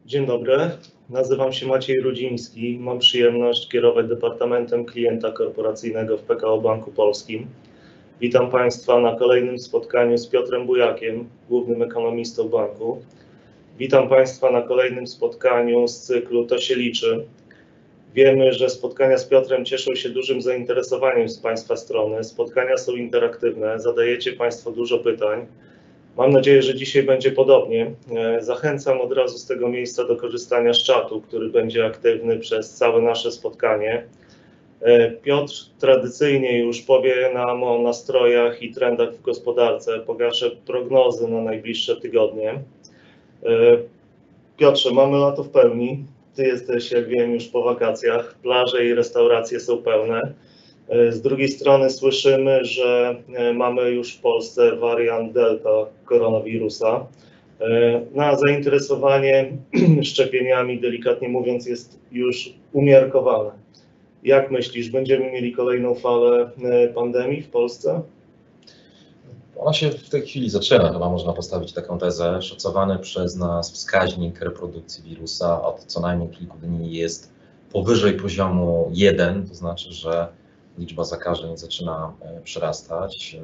Dzień dobry, nazywam się Maciej Rudziński. Mam przyjemność kierować Departamentem Klienta Korporacyjnego w PKO Banku Polskim. Witam Państwa na kolejnym spotkaniu z Piotrem Bujakiem, głównym ekonomistą banku. Witam Państwa na kolejnym spotkaniu z cyklu To się liczy. Wiemy, że spotkania z Piotrem cieszą się dużym zainteresowaniem z Państwa strony. Spotkania są interaktywne, zadajecie Państwo dużo pytań. Mam nadzieję, że dzisiaj będzie podobnie. Zachęcam od razu z tego miejsca do korzystania z czatu, który będzie aktywny przez całe nasze spotkanie. Piotr tradycyjnie już powie nam o nastrojach i trendach w gospodarce, pokaże prognozy na najbliższe tygodnie. Piotrze, mamy lato w pełni. Ty jesteś, jak wiem, już po wakacjach. Plaże i restauracje są pełne. Z drugiej strony słyszymy, że mamy już w Polsce wariant Delta koronawirusa. Zainteresowanie szczepieniami, delikatnie mówiąc, jest już umiarkowane. Jak myślisz, będziemy mieli kolejną falę pandemii w Polsce? Ona się w tej chwili zaczyna, chyba można postawić taką tezę. Szacowany przez nas wskaźnik reprodukcji wirusa od co najmniej kilku dni jest powyżej poziomu 1, to znaczy, że liczba zakażeń zaczyna przyrastać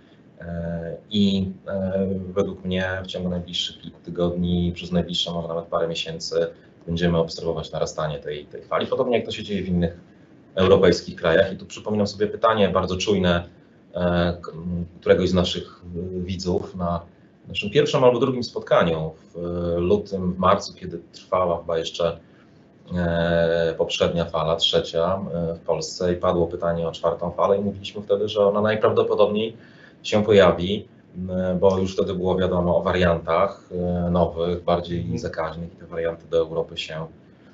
i według mnie w ciągu najbliższych kilku tygodni, przez najbliższe może nawet parę miesięcy będziemy obserwować narastanie tej fali, podobnie jak to się dzieje w innych europejskich krajach. I tu przypominam sobie pytanie bardzo czujne któregoś z naszych widzów na naszym pierwszym albo drugim spotkaniu w lutym, w marcu, kiedy trwała chyba jeszcze poprzednia fala, trzecia w Polsce, i padło pytanie o czwartą falę i mówiliśmy wtedy, że ona najprawdopodobniej się pojawi, bo już wtedy było wiadomo o wariantach nowych, bardziej zakaźnych, i te warianty do Europy się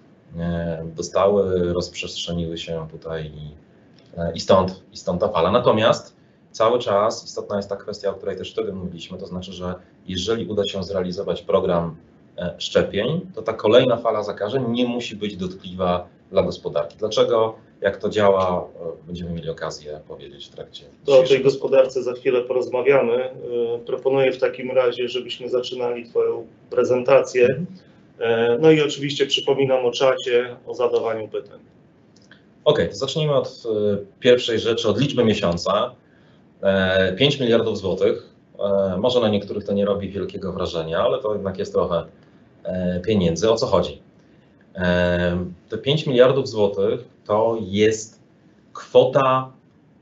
dostały, rozprzestrzeniły się tutaj i stąd ta fala. Natomiast cały czas istotna jest ta kwestia, o której też wtedy mówiliśmy, to znaczy, że jeżeli uda się zrealizować program szczepień, to ta kolejna fala zakażeń nie musi być dotkliwa dla gospodarki. Dlaczego? Jak to działa, będziemy mieli okazję powiedzieć w trakcie. To o tej gospodarce za chwilę porozmawiamy. Proponuję w takim razie, żebyśmy zaczynali Twoją prezentację. No i oczywiście przypominam o czacie, o zadawaniu pytań. Okej, to zacznijmy od pierwszej rzeczy, od liczby miesiąca. 5 miliardów złotych. Może na niektórych to nie robi wielkiego wrażenia, ale to jednak jest trochę pieniędzy. O co chodzi? Te 5 miliardów złotych to jest kwota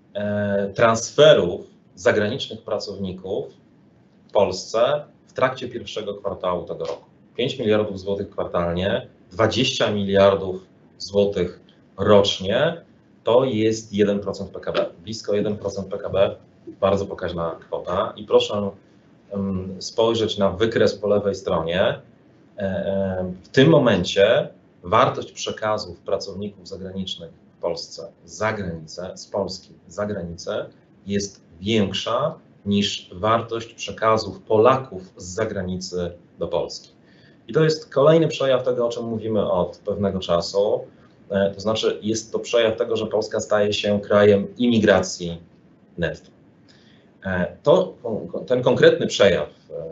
transferów zagranicznych pracowników w Polsce w trakcie pierwszego kwartału tego roku. 5 miliardów złotych kwartalnie, 20 miliardów złotych rocznie, to jest 1% PKB, blisko 1% PKB, bardzo pokaźna kwota. I proszę spojrzeć na wykres po lewej stronie. W tym momencie wartość przekazów pracowników zagranicznych w Polsce za granicę, z Polski za granicę jest większa niż wartość przekazów Polaków z zagranicy do Polski. I to jest kolejny przejaw tego, o czym mówimy od pewnego czasu. To znaczy jest to przejaw tego, że Polska staje się krajem imigracji netto. Ten konkretny przejaw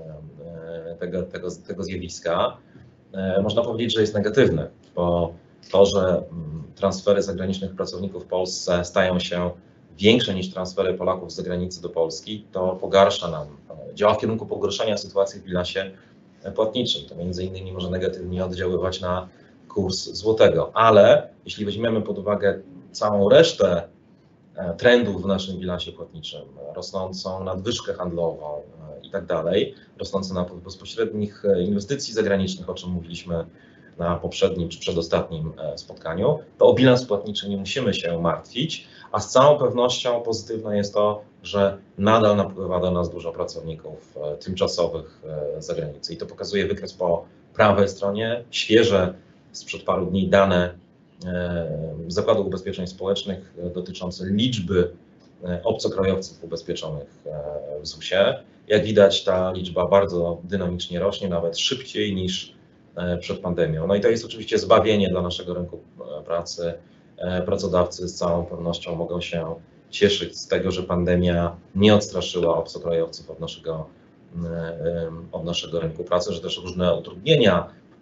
tego zjawiska można powiedzieć, że jest negatywny, bo to, że transfery zagranicznych pracowników w Polsce stają się większe niż transfery Polaków z zagranicy do Polski, to pogarsza nam, działa w kierunku pogorszenia sytuacji w bilansie płatniczym. To między innymi może negatywnie oddziaływać na kurs złotego, ale jeśli weźmiemy pod uwagę całą resztę trendów w naszym bilansie płatniczym, rosnącą nadwyżkę handlową i tak dalej, rosnący napływ bezpośrednich inwestycji zagranicznych, o czym mówiliśmy na poprzednim czy przedostatnim spotkaniu, to o bilans płatniczy nie musimy się martwić, a z całą pewnością pozytywne jest to, że nadal napływa do nas dużo pracowników tymczasowych z zagranicy. I to pokazuje wykres po prawej stronie, świeże sprzed paru dni dane Zakładu Ubezpieczeń Społecznych dotyczące liczby obcokrajowców ubezpieczonych w ZUS-ie. Jak widać, ta liczba bardzo dynamicznie rośnie, nawet szybciej niż przed pandemią. No i to jest oczywiście zbawienie dla naszego rynku pracy. Pracodawcy z całą pewnością mogą się cieszyć z tego, że pandemia nie odstraszyła obcokrajowców od naszego rynku pracy, że też różne utrudnienia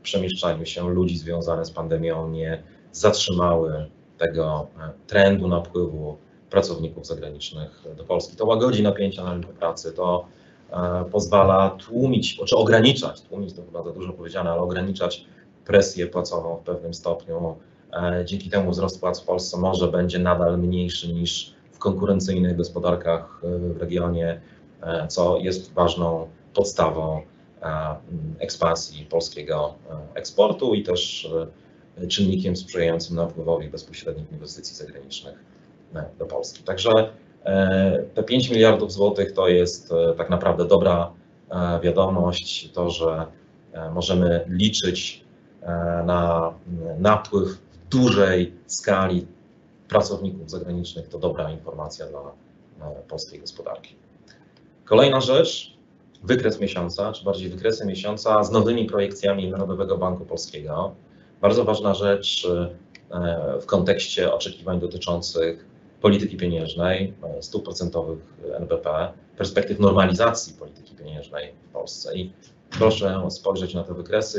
przemieszczaniu się ludzi związane z pandemią nie zatrzymały tego trendu napływu pracowników zagranicznych do Polski. To łagodzi napięcia na rynku pracy, to pozwala tłumić to chyba za dużo powiedziane, ale ograniczać presję płacową w pewnym stopniu. Dzięki temu wzrost płac w Polsce może będzie nadal mniejszy niż w konkurencyjnych gospodarkach w regionie, co jest ważną podstawą ekspansji polskiego eksportu i też czynnikiem sprzyjającym napływowi bezpośrednich inwestycji zagranicznych do Polski. Także te 5 miliardów złotych to jest tak naprawdę dobra wiadomość, to, że możemy liczyć na napływ w dużej skali pracowników zagranicznych, to dobra informacja dla polskiej gospodarki. Kolejna rzecz, wykres miesiąca, czy bardziej wykresy miesiąca z nowymi projekcjami Narodowego Banku Polskiego. Bardzo ważna rzecz w kontekście oczekiwań dotyczących polityki pieniężnej, stóp procentowych NBP, perspektyw normalizacji polityki pieniężnej w Polsce. I proszę spojrzeć na te wykresy,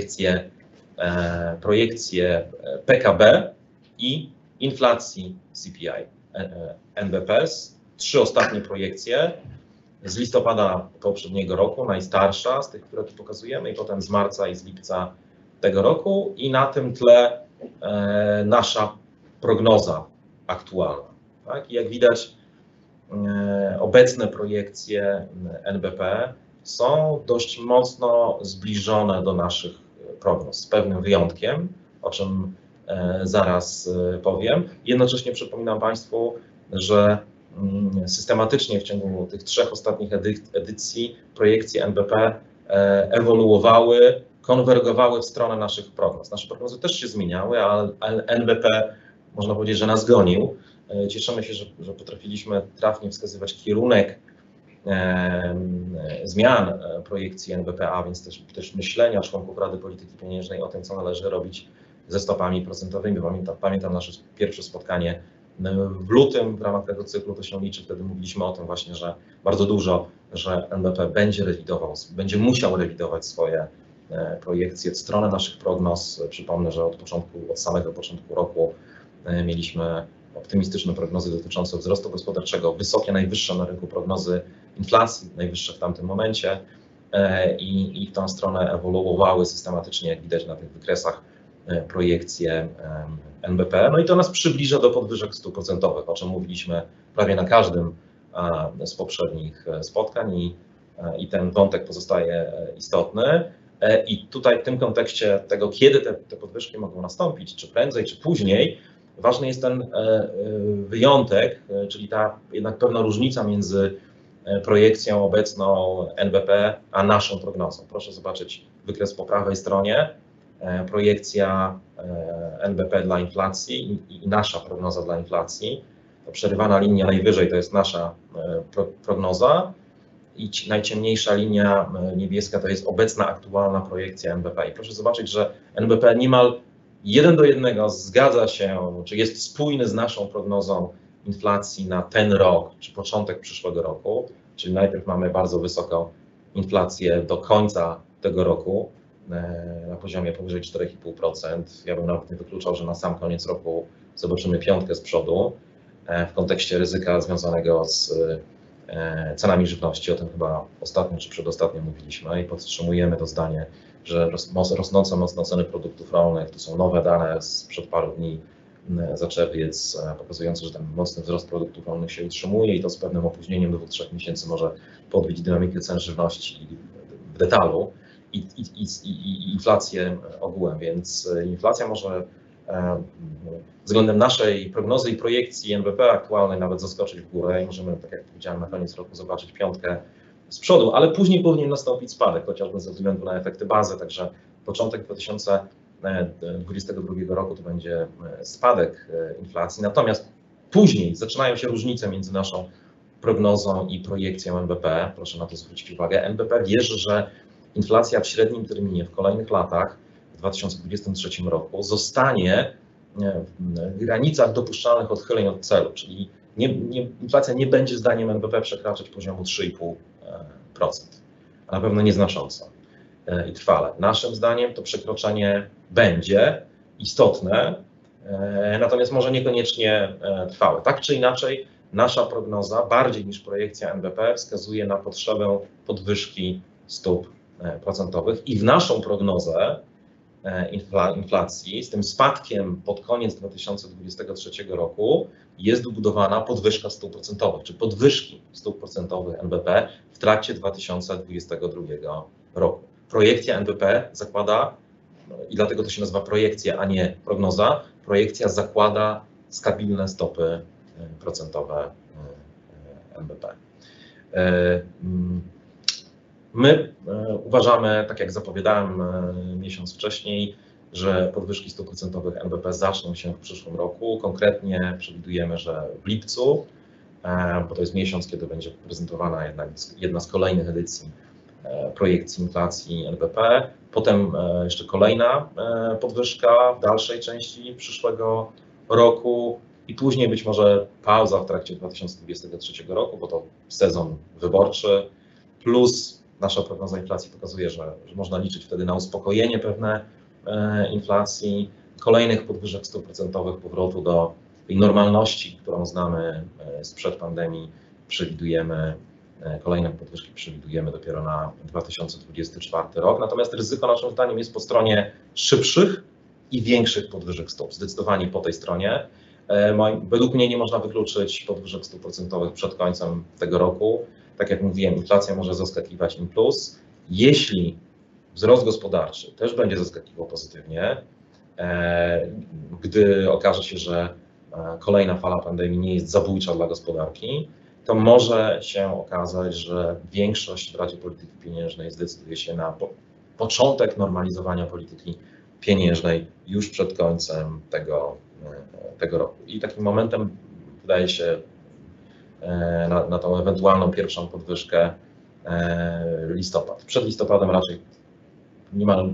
projekcje PKB i inflacji CPI NBP. 3 ostatnie projekcje z listopada poprzedniego roku, najstarsza z tych, które tu pokazujemy, i potem z marca i z lipca tego roku, i na tym tle nasza prognoza aktualna. Tak? I jak widać, obecne projekcje NBP są dość mocno zbliżone do naszych prognoz, z pewnym wyjątkiem, o czym zaraz powiem. Jednocześnie przypominam Państwu, że systematycznie w ciągu tych 3 ostatnich edycji projekcje NBP ewoluowały, konwergowały w stronę naszych prognoz. Nasze prognozy też się zmieniały, ale NBP, można powiedzieć, że nas gonił. Cieszymy się, że potrafiliśmy trafnie wskazywać kierunek zmian projekcji NBP, a więc też myślenia członków Rady Polityki Pieniężnej o tym, co należy robić ze stopami procentowymi. Pamiętam nasze pierwsze spotkanie w lutym w ramach tego cyklu, to się liczy, wtedy mówiliśmy o tym właśnie, że bardzo dużo, że NBP będzie musiał rewidować swoje projekcje w stronę naszych prognoz. Przypomnę, że od samego początku roku mieliśmy optymistyczne prognozy dotyczące wzrostu gospodarczego, wysokie, najwyższe na rynku prognozy inflacji, najwyższe w tamtym momencie, i w tą stronę ewoluowały systematycznie, jak widać na tych wykresach, projekcje NBP. No i to nas przybliża do podwyżek stóp procentowych, o czym mówiliśmy prawie na każdym z poprzednich spotkań, i ten wątek pozostaje istotny. I tutaj w tym kontekście tego, kiedy te podwyżki mogą nastąpić, czy prędzej, czy później, ważny jest ten wyjątek, czyli ta jednak pewna różnica między projekcją obecną NBP a naszą prognozą. Proszę zobaczyć wykres po prawej stronie, projekcja NBP dla inflacji i nasza prognoza dla inflacji. To przerywana linia najwyżej to jest nasza prognoza i najciemniejsza linia niebieska to jest obecna, aktualna projekcja NBP. I proszę zobaczyć, że NBP niemal 1 do 1 zgadza się, czy jest spójny z naszą prognozą inflacji na ten rok, czy początek przyszłego roku, czyli najpierw mamy bardzo wysoką inflację do końca tego roku na poziomie powyżej 4,5%. Ja bym nawet nie wykluczał, że na sam koniec roku zobaczymy 5 z przodu w kontekście ryzyka związanego z cenami żywności. O tym chyba ostatnio czy przedostatnio mówiliśmy i podtrzymujemy to zdanie, że rosnące mocno ceny produktów rolnych, to są nowe dane sprzed paru dni za czerwiec, pokazujące, że ten mocny wzrost produktów rolnych się utrzymuje i to z pewnym opóźnieniem do 2-3 miesięcy może podbić dynamikę cen żywności w detalu i inflację ogółem, więc inflacja może względem naszej prognozy i projekcji NBP aktualnej nawet zaskoczyć w górę i możemy, tak jak powiedziałem, na koniec roku zobaczyć 5 z przodu, ale później powinien nastąpić spadek, chociażby ze względu na efekty bazy, także początek 2022 roku to będzie spadek inflacji, natomiast później zaczynają się różnice między naszą prognozą i projekcją NBP, proszę na to zwrócić uwagę. NBP wierzy, że inflacja w średnim terminie w kolejnych latach, w 2023 roku, zostanie w granicach dopuszczalnych odchyleń od celu, czyli inflacja nie będzie zdaniem NBP przekraczać poziomu 3,5%, a na pewno nieznacząco. i trwale. Naszym zdaniem to przekroczenie będzie istotne, natomiast może niekoniecznie trwałe. Tak czy inaczej, nasza prognoza, bardziej niż projekcja NBP, wskazuje na potrzebę podwyżki stóp procentowych i w naszą prognozę inflacji z tym spadkiem pod koniec 2023 roku jest wbudowana podwyżka stóp procentowych, czy podwyżki stóp procentowych NBP w trakcie 2022 roku. Projekcja NBP zakłada, i dlatego to się nazywa projekcja, a nie prognoza, projekcja zakłada stabilne stopy procentowe NBP. My uważamy, tak jak zapowiadałem miesiąc wcześniej, że podwyżki stóp procentowych NBP zaczną się w przyszłym roku. Konkretnie przewidujemy, że w lipcu, bo to jest miesiąc, kiedy będzie prezentowana jednak jedna z kolejnych edycji projekcji inflacji NBP. Potem jeszcze kolejna podwyżka w dalszej części przyszłego roku i później być może pauza w trakcie 2023 roku, bo to sezon wyborczy, plus nasza prognoza inflacji pokazuje, że można liczyć wtedy na uspokojenie pewne inflacji, kolejnych podwyżek stóp procentowych, powrotu do tej normalności, którą znamy sprzed pandemii, przewidujemy, kolejne podwyżki przewidujemy dopiero na 2024 rok. Natomiast ryzyko naszym zdaniem jest po stronie szybszych i większych podwyżek stóp, zdecydowanie po tej stronie. Według mnie nie można wykluczyć podwyżek stóp procentowych przed końcem tego roku. Tak jak mówiłem, inflacja może zaskakiwać in plus. Jeśli wzrost gospodarczy też będzie zaskakiwał pozytywnie, gdy okaże się, że kolejna fala pandemii nie jest zabójcza dla gospodarki, to może się okazać, że większość w Radzie Polityki Pieniężnej zdecyduje się na początek normalizowania polityki pieniężnej już przed końcem tego roku. I takim momentem wydaje się na tą ewentualną pierwszą podwyżkę listopad. Przed listopadem raczej niemal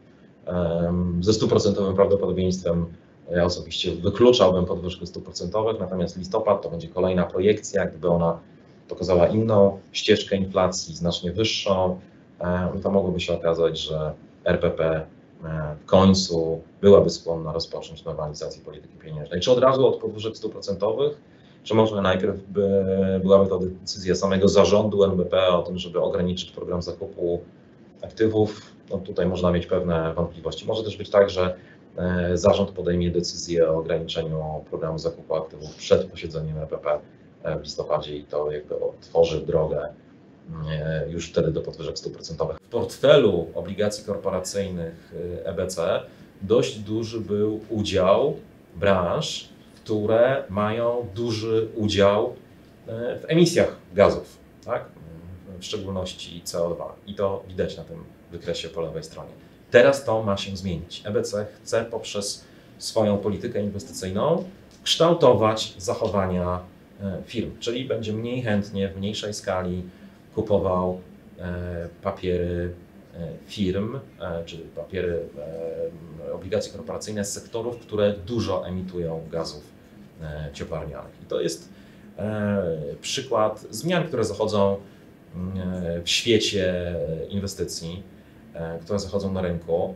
ze 100% prawdopodobieństwem ja osobiście wykluczałbym podwyżkę stóp procentowych, natomiast listopad to będzie kolejna projekcja, gdyby ona pokazała inną ścieżkę inflacji, znacznie wyższą, to mogłoby się okazać, że RPP w końcu byłaby skłonna rozpocząć normalizację polityki pieniężnej. Czy od razu od podwyżek stóp procentowych, czy może najpierw byłaby to decyzja samego zarządu NBP o tym, żeby ograniczyć program zakupu aktywów? No tutaj można mieć pewne wątpliwości. Może też być tak, że zarząd podejmie decyzję o ograniczeniu programu zakupu aktywów przed posiedzeniem RPP w listopadzie i to jakby otworzy drogę już wtedy do podwyżek stóp procentowych. W portfelu obligacji korporacyjnych EBC dość duży był udział branż, które mają duży udział w emisjach gazów, tak? W szczególności CO2. I to widać na tym wykresie po lewej stronie. Teraz to ma się zmienić. EBC chce poprzez swoją politykę inwestycyjną kształtować zachowania firm, czyli będzie mniej chętnie, w mniejszej skali kupował papiery firm, czy papiery obligacje korporacyjne z sektorów, które dużo emitują gazów cieplarnianych. I to jest przykład zmian, które zachodzą w świecie inwestycji, które zachodzą na rynku.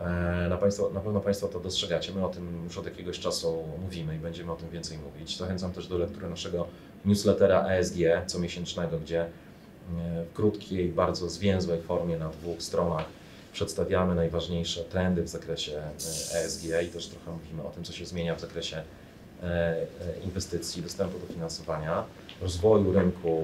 Na pewno Państwo to dostrzegacie. My o tym już od jakiegoś czasu mówimy i będziemy o tym więcej mówić. Zachęcam też do lektury naszego newslettera ESG comiesięcznego, gdzie w krótkiej, bardzo zwięzłej formie na 2 stronach przedstawiamy najważniejsze trendy w zakresie ESG i też trochę mówimy o tym, co się zmienia w zakresie inwestycji, dostępu do finansowania, rozwoju rynku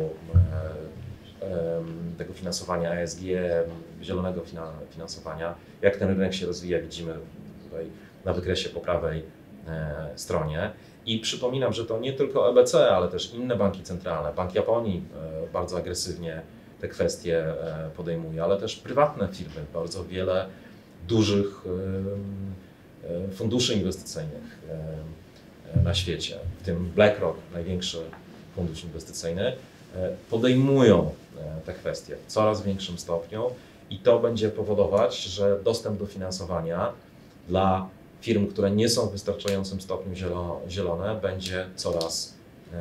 tego finansowania ESG, zielonego finansowania. Jak ten rynek się rozwija, widzimy tutaj na wykresie po prawej stronie. I przypominam, że to nie tylko EBC, ale też inne banki centralne. Bank Japonii bardzo agresywnie te kwestie podejmuje, ale też prywatne firmy, bardzo wiele dużych funduszy inwestycyjnych na świecie, w tym BlackRock, największy fundusz inwestycyjny, podejmują te kwestie w coraz większym stopniu i to będzie powodować, że dostęp do finansowania dla firm, które nie są w wystarczającym stopniu zielone, będzie coraz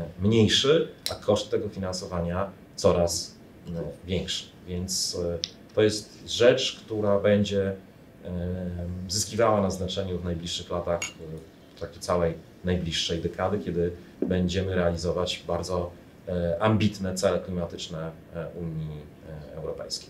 mniejszy, a koszt tego finansowania coraz większy. Więc to jest rzecz, która będzie zyskiwała na znaczeniu w najbliższych latach, w trakcie całej najbliższej dekady, kiedy będziemy realizować bardzo ambitne cele klimatyczne Unii Europejskiej.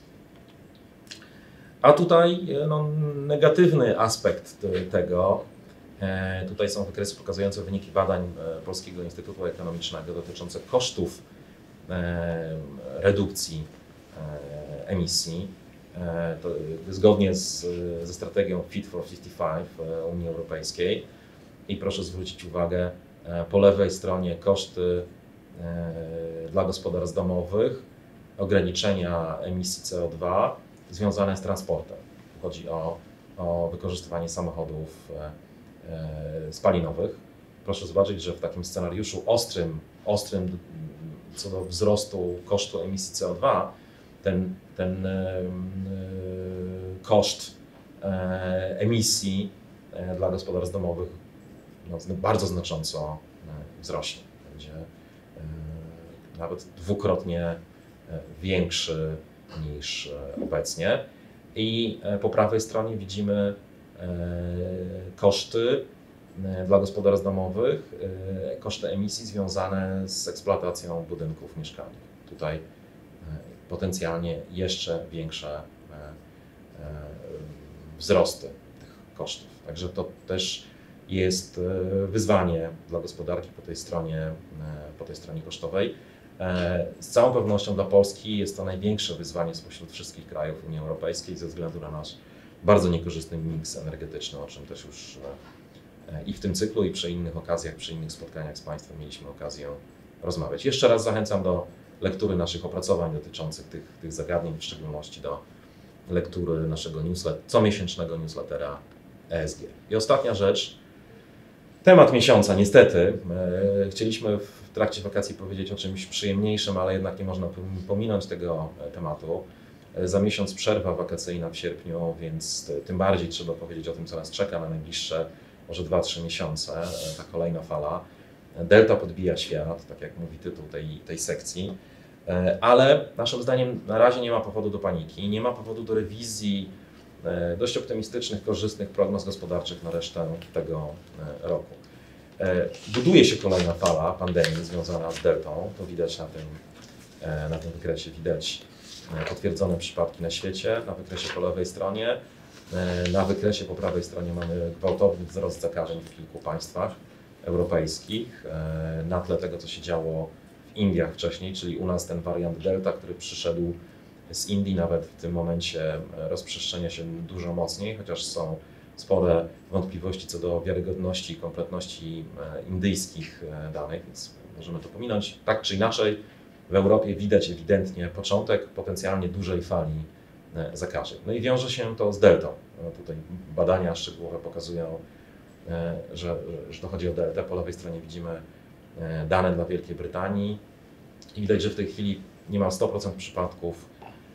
A tutaj no, negatywny aspekt tego, tutaj są wykresy pokazujące wyniki badań Polskiego Instytutu Ekonomicznego dotyczące kosztów redukcji emisji. To zgodnie ze strategią Fit for 55 Unii Europejskiej. I proszę zwrócić uwagę, po lewej stronie koszty dla gospodarstw domowych, ograniczenia emisji CO2 związane z transportem. Chodzi o wykorzystywanie samochodów spalinowych. Proszę zobaczyć, że w takim scenariuszu ostrym co do wzrostu kosztu emisji CO2, ten koszt emisji dla gospodarstw domowych no, bardzo znacząco wzrośnie. Będzie nawet dwukrotnie większy niż obecnie. I po prawej stronie widzimy koszty dla gospodarstw domowych, koszty emisji związane z eksploatacją budynków mieszkalnych. Tutaj potencjalnie jeszcze większe wzrosty tych kosztów. Także to też jest wyzwanie dla gospodarki po tej stronie kosztowej. Z całą pewnością dla Polski jest to największe wyzwanie spośród wszystkich krajów Unii Europejskiej ze względu na nasz bardzo niekorzystny miks energetyczny, o czym też już i w tym cyklu, i przy innych okazjach, przy innych spotkaniach z Państwem mieliśmy okazję rozmawiać. Jeszcze raz zachęcam do lektury naszych opracowań dotyczących tych zagadnień, w szczególności do lektury naszego comiesięcznego newslettera ESG. I ostatnia rzecz, temat miesiąca, niestety. Chcieliśmy w trakcie wakacji powiedzieć o czymś przyjemniejszym, ale jednak nie można pominąć tego tematu. Za miesiąc przerwa wakacyjna w sierpniu, więc tym bardziej trzeba powiedzieć o tym, co nas czeka na najbliższe może 2-3 miesiące, ta kolejna fala. Delta podbija świat, tak jak mówi tytuł tej sekcji, ale naszym zdaniem na razie nie ma powodu do paniki, nie ma powodu do rewizji dość optymistycznych, korzystnych prognoz gospodarczych na resztę tego roku. Buduje się kolejna fala pandemii związana z deltą, to widać na tym wykresie, widać potwierdzone przypadki na świecie, na wykresie po lewej stronie. Na wykresie po prawej stronie mamy gwałtowny wzrost zakażeń w kilku państwach europejskich, na tle tego, co się działo w Indiach wcześniej, czyli u nas ten wariant delta, który przyszedł z Indii, nawet w tym momencie rozprzestrzenia się dużo mocniej, chociaż są spore wątpliwości co do wiarygodności i kompletności indyjskich danych, więc możemy to pominąć. Tak czy inaczej, w Europie widać ewidentnie początek potencjalnie dużej fali zakażeń. No i wiąże się to z deltą. Tutaj badania szczegółowe pokazują, że to chodzi o deltę. Po lewej stronie widzimy dane dla Wielkiej Brytanii i widać, że w tej chwili niemal 100% przypadków,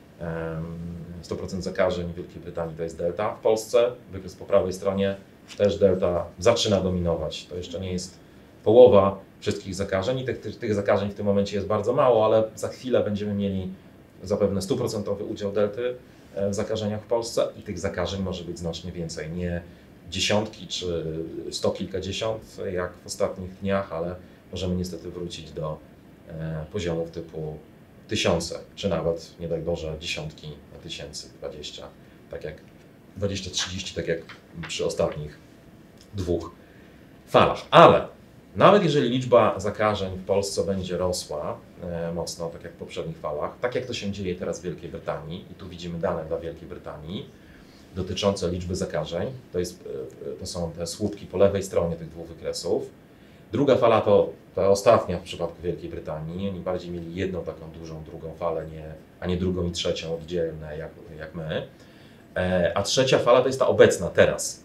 100% zakażeń w Wielkiej Brytanii to jest delta. W Polsce, wykres po prawej stronie, też delta zaczyna dominować. To jeszcze nie jest połowa wszystkich zakażeń i tych zakażeń w tym momencie jest bardzo mało, ale za chwilę będziemy mieli zapewne 100% udział delty w zakażeniach w Polsce i tych zakażeń może być znacznie więcej. Nie dziesiątki czy 100 kilkadziesiąt jak w ostatnich dniach, ale możemy niestety wrócić do poziomów typu tysiące, czy nawet, nie daj Boże, dziesiątki tysięcy, 20, tak jak 20-30, tak jak przy ostatnich dwóch falach. Ale nawet jeżeli liczba zakażeń w Polsce będzie rosła mocno, tak jak w poprzednich falach, tak jak to się dzieje teraz w Wielkiej Brytanii, i tu widzimy dane dla Wielkiej Brytanii dotyczące liczby zakażeń, to są te słupki po lewej stronie tych dwóch wykresów. Druga fala to ta ostatnia w przypadku Wielkiej Brytanii. Oni bardziej mieli jedną taką dużą drugą falę, a nie drugą i trzecią oddzielne jak my. A trzecia fala to jest ta obecna teraz.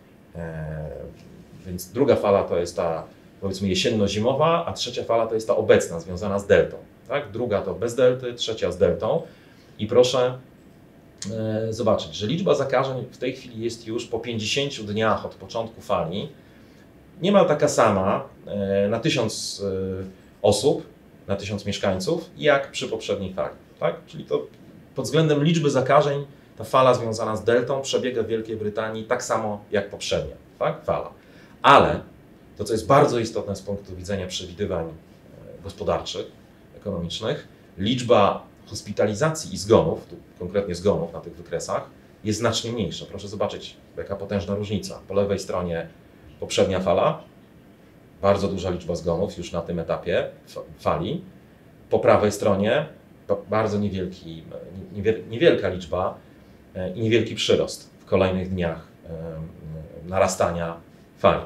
Więc druga fala to jest ta, powiedzmy, jesienno-zimowa, a trzecia fala to jest ta obecna, związana z deltą. Tak? Druga to bez delty, trzecia z deltą. I proszę zobaczyć, że liczba zakażeń w tej chwili jest już po 50 dniach od początku fali niemal taka sama na 1000 osób, na 1000 mieszkańców, jak przy poprzedniej fali. Tak? Czyli to pod względem liczby zakażeń ta fala związana z deltą przebiega w Wielkiej Brytanii tak samo jak poprzednia, tak? Fala. Ale to, co jest bardzo istotne z punktu widzenia przewidywań gospodarczych, ekonomicznych, liczba hospitalizacji i zgonów, tu konkretnie zgonów na tych wykresach, jest znacznie mniejsza. Proszę zobaczyć, jaka potężna różnica. Po lewej stronie poprzednia fala, bardzo duża liczba zgonów już na tym etapie fali. Po prawej stronie bardzo niewielka liczba i niewielki przyrost w kolejnych dniach narastania fali.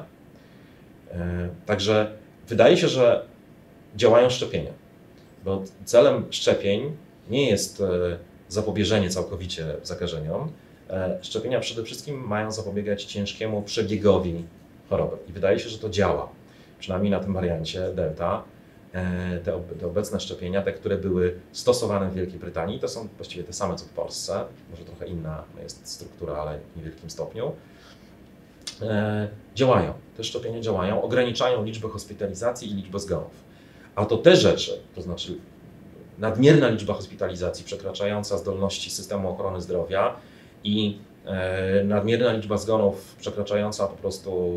Także wydaje się, że działają szczepienia, bo celem szczepień nie jest zapobieżenie całkowicie zakażeniom. Szczepienia przede wszystkim mają zapobiegać ciężkiemu przebiegowi choroby i wydaje się, że to działa. Przynajmniej na tym wariancie Delta. Te obecne szczepienia, te, które były stosowane w Wielkiej Brytanii, to są właściwie te same co w Polsce, może trochę inna jest struktura, ale w niewielkim stopniu. Działają, te szczepienia działają, ograniczają liczbę hospitalizacji i liczbę zgonów. A to te rzeczy, to znaczy nadmierna liczba hospitalizacji przekraczająca zdolności systemu ochrony zdrowia i nadmierna liczba zgonów przekraczająca po prostu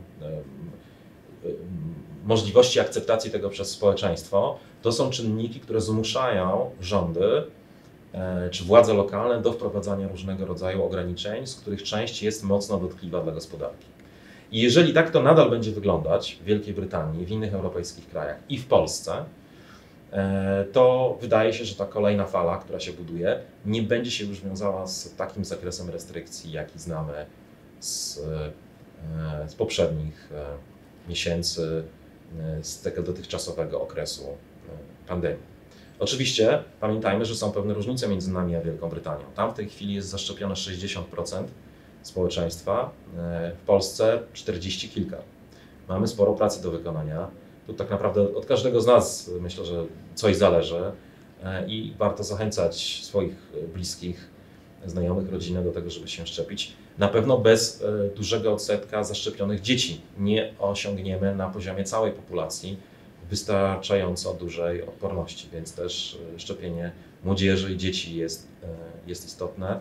możliwości akceptacji tego przez społeczeństwo, to są czynniki, które zmuszają rządy czy władze lokalne do wprowadzania różnego rodzaju ograniczeń, z których część jest mocno dotkliwa dla gospodarki. I jeżeli tak to nadal będzie wyglądać w Wielkiej Brytanii, w innych europejskich krajach i w Polsce, to wydaje się, że ta kolejna fala, która się buduje, nie będzie się już wiązała z takim zakresem restrykcji, jaki znamy z poprzednich miesięcy, z tego dotychczasowego okresu pandemii. Oczywiście pamiętajmy, że są pewne różnice między nami a Wielką Brytanią. Tam w tej chwili jest zaszczepione 60% społeczeństwa, w Polsce 40 kilka. Mamy sporo pracy do wykonania. Tu tak naprawdę od każdego z nas myślę, że coś zależy i warto zachęcać swoich bliskich, znajomych, rodzinę do tego, żeby się szczepić. Na pewno bez dużego odsetka zaszczepionych dzieci nie osiągniemy na poziomie całej populacji wystarczająco dużej odporności, więc też szczepienie młodzieży i dzieci jest istotne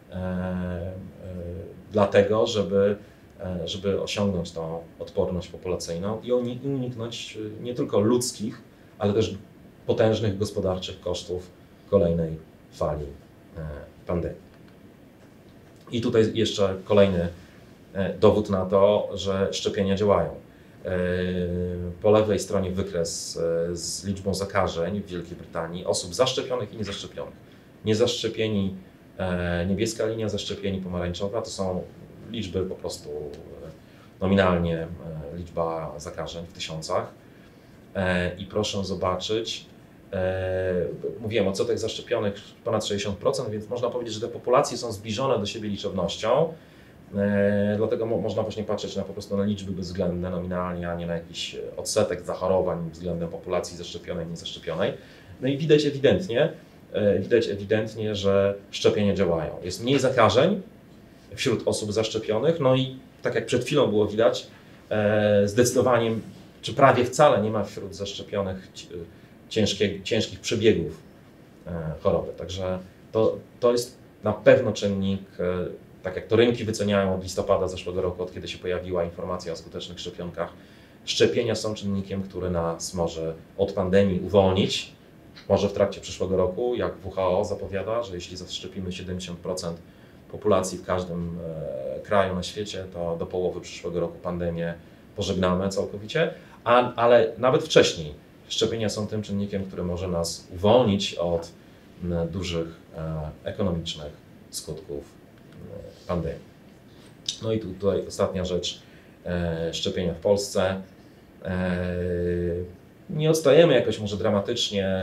dlatego, żeby osiągnąć tą odporność populacyjną i uniknąć nie tylko ludzkich, ale też potężnych gospodarczych kosztów kolejnej fali pandemii. I tutaj jeszcze kolejny dowód na to, że szczepienia działają. Po lewej stronie wykres z liczbą zakażeń w Wielkiej Brytanii, osób zaszczepionych i niezaszczepionych. Niezaszczepieni, niebieska linia, zaszczepieni pomarańczowa, to są liczby po prostu nominalnie, liczba zakażeń w tysiącach. I proszę zobaczyć, mówiłem o odsetek zaszczepionych ponad 60%, więc można powiedzieć, że te populacje są zbliżone do siebie liczebnością. Dlatego można właśnie patrzeć po prostu na liczby bezwzględne nominalnie, a nie na jakiś odsetek zachorowań względem populacji zaszczepionej i niezaszczepionej. No i widać ewidentnie, że szczepienia działają. Jest mniej zakażeń wśród osób zaszczepionych, no i tak jak przed chwilą było widać, zdecydowanie, czy prawie wcale nie ma wśród zaszczepionych ciężkich przebiegów choroby. Także to jest na pewno czynnik, tak jak to rynki wyceniają od listopada zeszłego roku, od kiedy się pojawiła informacja o skutecznych szczepionkach. Szczepienia są czynnikiem, który nas może od pandemii uwolnić. Może w trakcie przyszłego roku, jak WHO zapowiada, że jeśli zaszczepimy 70% populacji w każdym kraju na świecie, to do połowy przyszłego roku pandemię pożegnamy całkowicie, ale nawet wcześniej szczepienia są tym czynnikiem, który może nas uwolnić od dużych ekonomicznych skutków pandemii. No i tutaj ostatnia rzecz, szczepienia w Polsce. Nie odstajemy jakoś może dramatycznie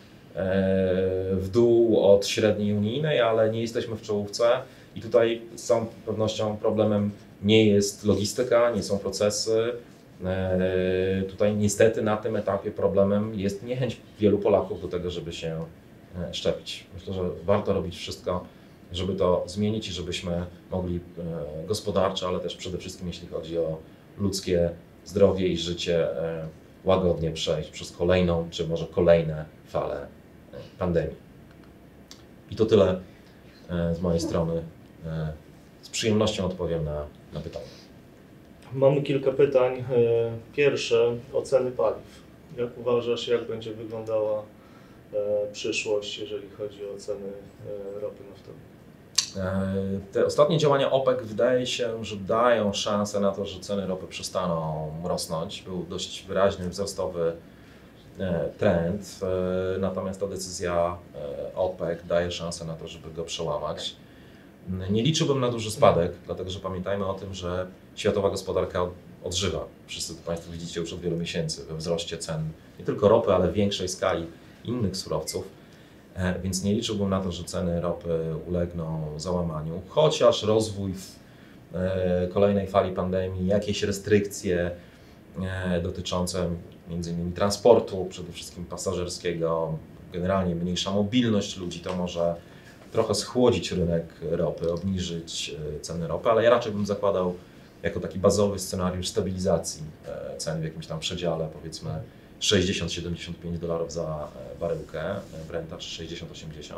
w dół od średniej unijnej, ale nie jesteśmy w czołówce i tutaj z całą pewnością problemem nie jest logistyka, nie są procesy. Tutaj niestety na tym etapie problemem jest niechęć wielu Polaków do tego, żeby się szczepić. Myślę, że warto robić wszystko, żeby to zmienić i żebyśmy mogli gospodarczo, ale też przede wszystkim jeśli chodzi o ludzkie zdrowie i życie, łagodnie przejść przez kolejną, czy może kolejne fale pandemii. I to tyle z mojej strony. Z przyjemnością odpowiem na pytania. Mamy kilka pytań. Pierwsze, o ceny paliw. Jak uważasz, jak będzie wyglądała przyszłość, jeżeli chodzi o ceny ropy naftowej? Te ostatnie działania OPEC wydaje się, że dają szansę na to, że ceny ropy przestaną rosnąć. Był dość wyraźny wzrostowy trend, natomiast ta decyzja OPEC daje szansę na to, żeby go przełamać. Nie liczyłbym na duży spadek, dlatego że pamiętajmy o tym, że światowa gospodarka odżywa. Wszyscy to Państwo widzicie już od wielu miesięcy we wzroście cen nie tylko ropy, ale w większej skali innych surowców. Więc nie liczyłbym na to, że ceny ropy ulegną załamaniu, chociaż rozwój w kolejnej fali pandemii, jakieś restrykcje dotyczące m.in. transportu, przede wszystkim pasażerskiego, generalnie mniejsza mobilność ludzi, to może trochę schłodzić rynek ropy, obniżyć ceny ropy, ale ja raczej bym zakładał jako taki bazowy scenariusz stabilizacji cen w jakimś tam przedziale, powiedzmy 60-75 dolarów za baryłkę Brenta, czy 60-80.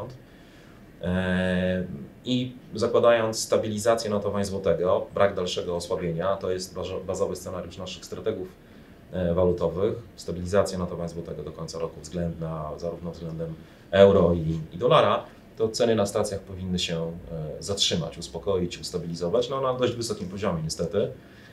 I zakładając stabilizację notowań złotego, brak dalszego osłabienia, to jest bazowy scenariusz naszych strategów walutowych, stabilizacja notowań złotego do końca roku względna zarówno względem euro i dolara, to ceny na stacjach powinny się zatrzymać, uspokoić, ustabilizować, no na dość wysokim poziomie niestety,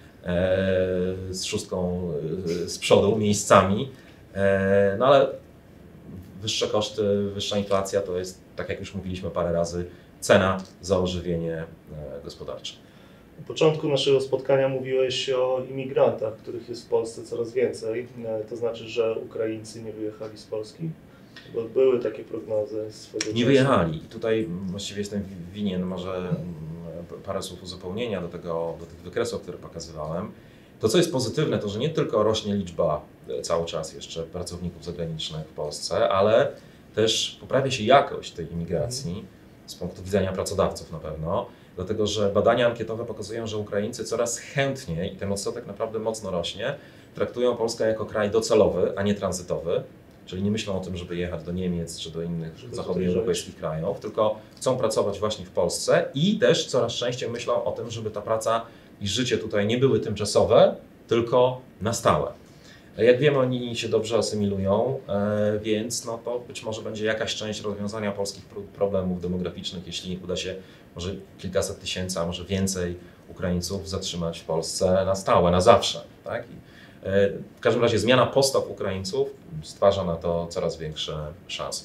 z szóstką z przodu, miejscami, no ale wyższe koszty, wyższa inflacja to jest, tak jak już mówiliśmy parę razy, cena za ożywienie gospodarcze. Na początku naszego spotkania mówiłeś o imigrantach, których jest w Polsce coraz więcej. To znaczy, że Ukraińcy nie wyjechali z Polski? Bo były takie prognozy swego czasu. Nie wyjechali. I tutaj właściwie jestem winien może parę słów uzupełnienia do tych wykresów, które pokazywałem. To, co jest pozytywne, to że nie tylko rośnie liczba cały czas jeszcze pracowników zagranicznych w Polsce, ale też poprawia się jakość tej imigracji z punktu widzenia pracodawców na pewno, dlatego że badania ankietowe pokazują, że Ukraińcy coraz chętniej, i ten odsetek naprawdę mocno rośnie, traktują Polskę jako kraj docelowy, a nie tranzytowy. Czyli nie myślą o tym, żeby jechać do Niemiec czy do innych zachodnioeuropejskich krajów, tylko chcą pracować właśnie w Polsce i też coraz częściej myślą o tym, żeby ta praca i życie tutaj nie były tymczasowe, tylko na stałe. Jak wiemy, oni się dobrze asymilują, więc no to być może będzie jakaś część rozwiązania polskich problemów demograficznych, jeśli uda się może kilkaset tysięcy, a może więcej Ukraińców zatrzymać w Polsce na stałe, na zawsze. Tak? W każdym razie zmiana postaw Ukraińców stwarza na to coraz większe szanse.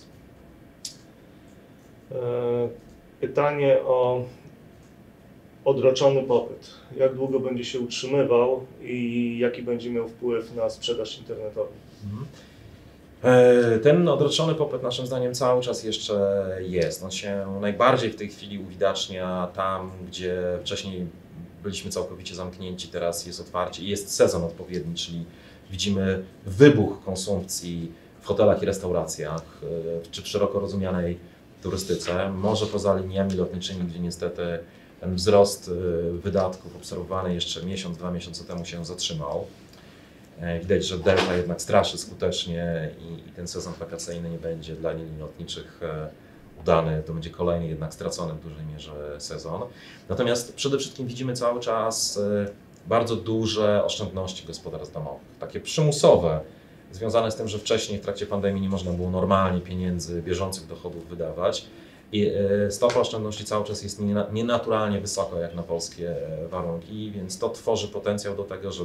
Pytanie o odroczony popyt. Jak długo będzie się utrzymywał i jaki będzie miał wpływ na sprzedaż internetową? Ten odroczony popyt naszym zdaniem cały czas jeszcze jest. On się najbardziej w tej chwili uwidacznia tam, gdzie wcześniej byliśmy całkowicie zamknięci, teraz jest otwarcie i jest sezon odpowiedni, czyli widzimy wybuch konsumpcji w hotelach i restauracjach, czy w szeroko rozumianej turystyce, może poza liniami lotniczymi, gdzie niestety ten wzrost wydatków obserwowany jeszcze miesiąc, 2 miesiące temu się zatrzymał. Widać, że Delta jednak straszy skutecznie i ten sezon wakacyjny nie będzie dla linii lotniczych udany, to będzie kolejny jednak stracony w dużej mierze sezon. Natomiast przede wszystkim widzimy cały czas bardzo duże oszczędności gospodarstw domowych, takie przymusowe, związane z tym, że wcześniej w trakcie pandemii nie można było normalnie pieniędzy, bieżących dochodów wydawać. I stopa oszczędności cały czas jest nienaturalnie wysoka jak na polskie warunki, więc to tworzy potencjał do tego,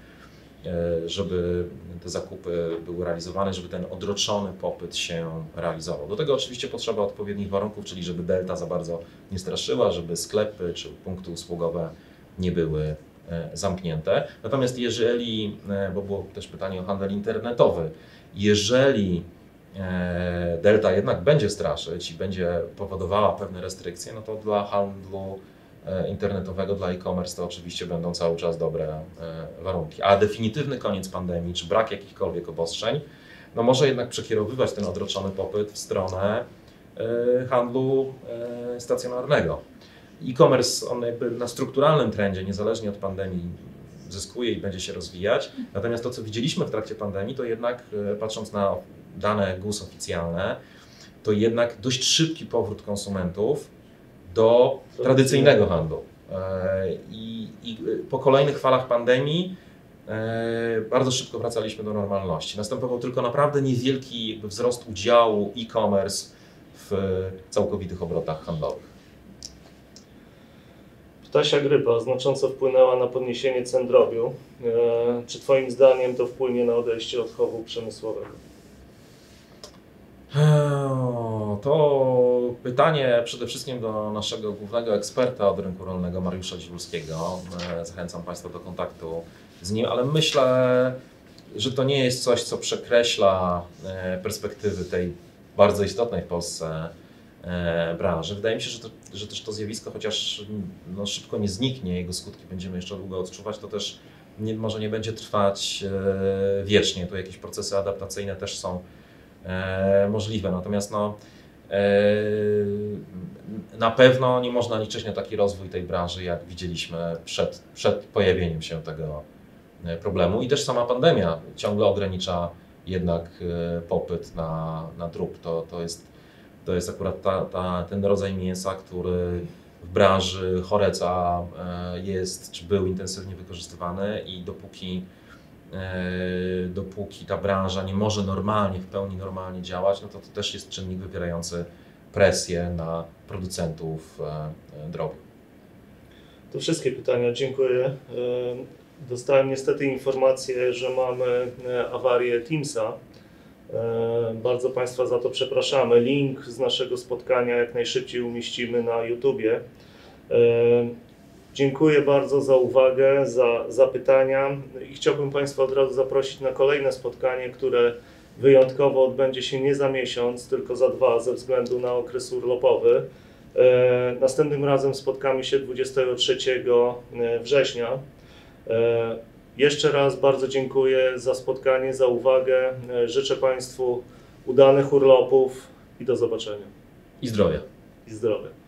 żeby te zakupy były realizowane, żeby ten odroczony popyt się realizował. Do tego oczywiście potrzeba odpowiednich warunków, czyli żeby Delta za bardzo nie straszyła, żeby sklepy czy punkty usługowe nie były zamknięte. Natomiast jeżeli, bo było też pytanie o handel internetowy, jeżeli Delta jednak będzie straszyć i będzie powodowała pewne restrykcje, no to dla handlu internetowego, dla e-commerce to oczywiście będą cały czas dobre warunki. A definitywny koniec pandemii, czy brak jakichkolwiek obostrzeń, no może jednak przekierowywać ten odroczony popyt w stronę handlu stacjonarnego. E-commerce, on jakby na strukturalnym trendzie, niezależnie od pandemii, zyskuje i będzie się rozwijać. Natomiast to, co widzieliśmy w trakcie pandemii, to jednak patrząc na dane GUS oficjalne, to jednak dość szybki powrót konsumentów do tradycyjnego handlu. I po kolejnych falach pandemii bardzo szybko wracaliśmy do normalności. Następował tylko naprawdę niewielki wzrost udziału e-commerce w całkowitych obrotach handlowych. Ptasia grypa znacząco wpłynęła na podniesienie cen drobiu. Czy Twoim zdaniem to wpłynie na odejście od chowu przemysłowego? To pytanie przede wszystkim do naszego głównego eksperta od rynku rolnego, Mariusza Dziwulskiego. Zachęcam Państwa do kontaktu z nim, ale myślę, że to nie jest coś, co przekreśla perspektywy tej bardzo istotnej w Polsce branży. Wydaje mi się, że też to zjawisko, chociaż szybko nie zniknie, jego skutki będziemy jeszcze długo odczuwać, to też może nie będzie trwać wiecznie. Tu jakieś procesy adaptacyjne też są możliwe. Natomiast na pewno nie można liczyć na taki rozwój tej branży, jak widzieliśmy przed pojawieniem się tego problemu. I też sama pandemia ciągle ogranicza jednak popyt na drób. To jest akurat ten rodzaj mięsa, który w branży choreca jest czy był intensywnie wykorzystywany i dopóki ta branża nie może w pełni normalnie działać, no to też jest czynnik wywierający presję na producentów drobiu. To wszystkie pytania, dziękuję. Dostałem niestety informację, że mamy awarię Teamsa. Bardzo Państwa za to przepraszamy. Link z naszego spotkania jak najszybciej umieścimy na YouTubie. Dziękuję bardzo za uwagę, za pytania i chciałbym Państwa od razu zaprosić na kolejne spotkanie, które wyjątkowo odbędzie się nie za miesiąc, tylko za 2 ze względu na okres urlopowy. Następnym razem spotkamy się 23 września. Jeszcze raz bardzo dziękuję za spotkanie, za uwagę. Życzę Państwu udanych urlopów i do zobaczenia. I zdrowia. I zdrowia.